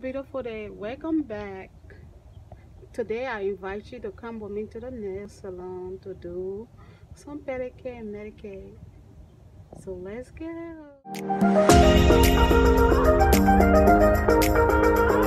beautiful day. Welcome back. Today I invite you to come with me to the nail salon to do some pedicure and manicure. So let's go.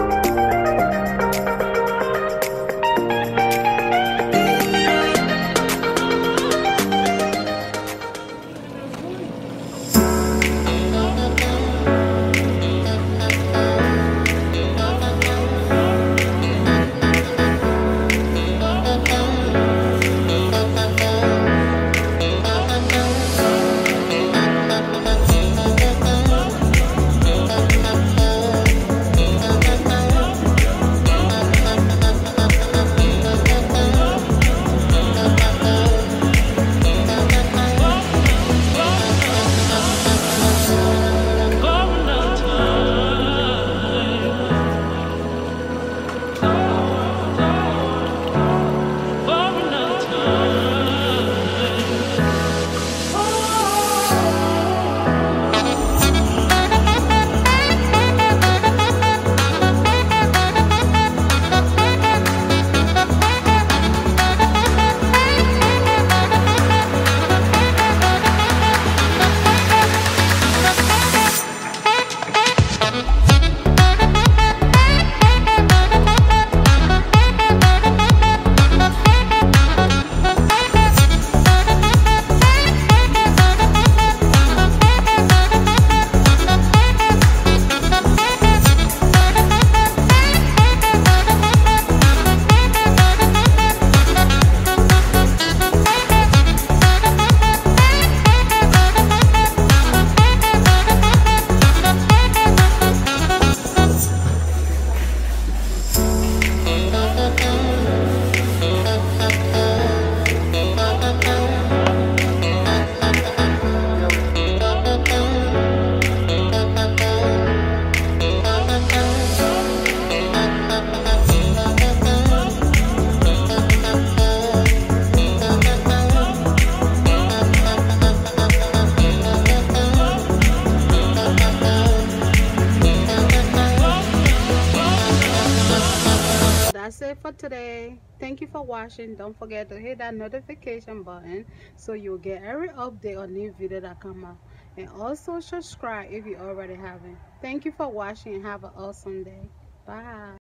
That's it for today. Thank you for watching. Don't forget to hit that notification button so you'll get every update on new video that come out, and also subscribe if you already haven't. Thank you for watching and have an awesome day. Bye.